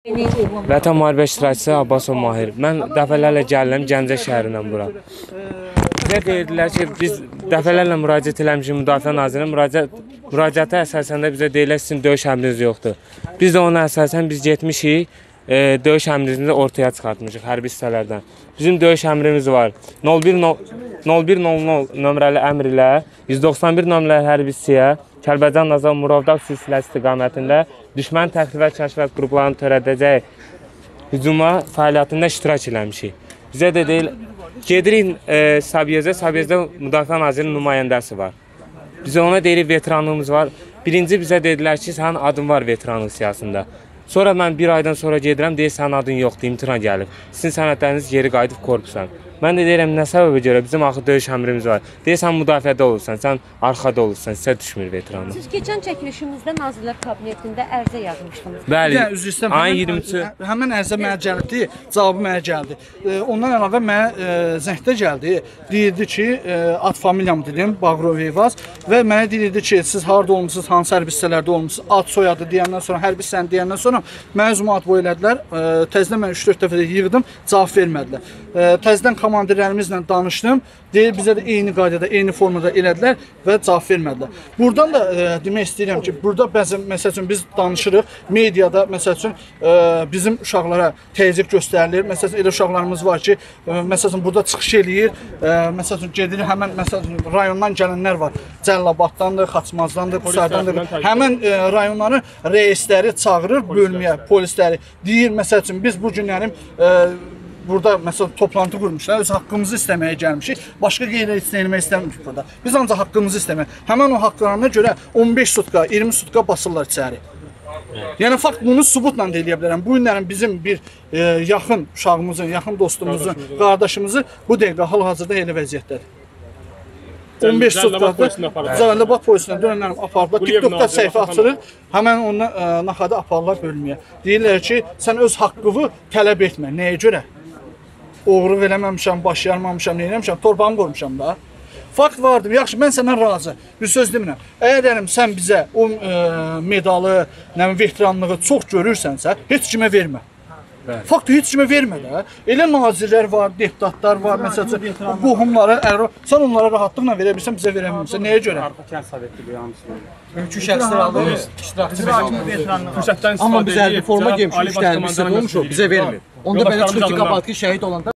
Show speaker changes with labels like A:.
A: Vətən müharibə iştirakçısı Abbasov Mahir. Mən dəfələrlə gəlirəm Gəncə şəhərindən bura. Bizə deyirdilər ki, biz dəfələrlə müraciət eləmişik Müdafiə Nazirinə. Müraciətə əsasən də bizə deyirlər sizin döyüş əmriniz yoxdur. Biz də ona əsasən biz getmişik, döyüş əmrimizi ortaya çıxartmışıq hərbi hissələrdən. Bizim döyüş əmrimiz var. 0100 nömrəli əmr ilə 191 nömrəli hərbi hissəyə Kəlbəcər Nazar Murovdağ silsiləsi istiqamətində düşmən təxribat və kəşfiyyat qruplarının törədəcəyi hücuma fəaliyyətində iştirak eləmişik. Bizə də deyil, gedirik Sabiyəzdə Müdafiə Nazirinin nümayəndəsi var. Bizə ona deyirik veteranlığımız var. Birinci bizə dedilər ki, sənin adın var veteranlıq siyasında. Sonra mən bir aydan sonra gedirəm, deyir sənin adın yoxdur, imtina gəlib. Sizin sənədləriniz geri qayıdıb korpusan. Mən də deyirəm, nə səbəbə görə bizim axı döyüş əmrimiz var. Deyirsən müdafiədə olursan, sən arxada olursan, sizə düşmür veteranlıq.
B: Siz keçən çəkilişimizdə Nazirlər Kabinetində ərizə yazmışdınız.
A: Bəli,
C: üzr istəyirəm.
A: ayın 23-ü.
C: Həmin ərizə mənə gəldi, cavabı mənə gəldi. Ondan əlavə mənə zəngdə gəldi. Deyirdi ki, ad familiyamı dedim, Bağırov Eyvaz və mənə deyirdi ki, siz harda olmusunuz, hansı hərbi hissələrdə olmusunuz, ad soyadı deyəndən sonra, hərbi hissəni deyəndən sonra mənə zümat boy elədilər. Təzədən mən 3-4 dəfə də yığdım, cavab vermədilər. Təzədən komandirlərimizlə danışdım. Deyir, bizə də eyni qaydada, eyni formada elədilər və cavab vermədilər. Buradan da demək istəyirəm ki, burada bəzən, məsəl üçün, biz danışırıq, mediada, məsəl üçün, bizim uşaqlara təzyiq göstərilir. Məsəl üçün, elə uşaqlarımız var ki, məsəl üçün, burada çıxış eləyir, məsəl üçün, gedir, həmən, məsəl üçün, rayondan gələnlər var. Cəllabaddandır, Xaçmazdandır, Qusardandır. Həmən rayonların reisləri çağırır bölməyə, polisləri. Deyir, məsəl üçün, biz bu günlərim burada məsələn toplantı qurmuşlar, öz haqqımızı istəməyə gəlmişik. Başqa qeyri istəyilmək istəmirik burada. Biz ancaq haqqımızı istəmək. Həmin o haqqlarına görə 15 sutka, 20 sutka basırlar içəri. Yəni fakt bunu sübutla da eləyə bilərəm. Bu günlərin bizim bir yaxın uşağımızın, yaxın dostumuzun, qardaşımızı bu dəqiqə hal-hazırda elə vəziyyətdədir. 15 sutka Cəlilabad polisinə dönənlərim apardılar. TikTokda səhifə açılır. Həmən onu naxada aparırlar bölməyə. Deyirlər ki, sən öz haqqını tələb etmə. Nəyə görə? Oğurluq eləməmişəm, baş yarmamışam, nə eləmişəm, torpağımı qorumuşam da. Fakt vardır, yaxşı, mən səndən razı, bir söz demirəm. Əgər sən bizə o medalı, veteranlığı çox görürsənsə, heç kimə vermə. Fakt heç kimə vermə də. Elə nazirlər var, deputatlar var, məsələn, qohumları, sən onlara rahatlıqla verə bilsən, bizə verə bilmirsən. Nəyə görə?
D: Mülki şəxslər alır, iştirakçı veteranlığı. Amma biz hərbi forma geymişik, müştərimiz olmuşuq, bizə vermir. Onda belə çıxır ki, qabaqki şəhid olanda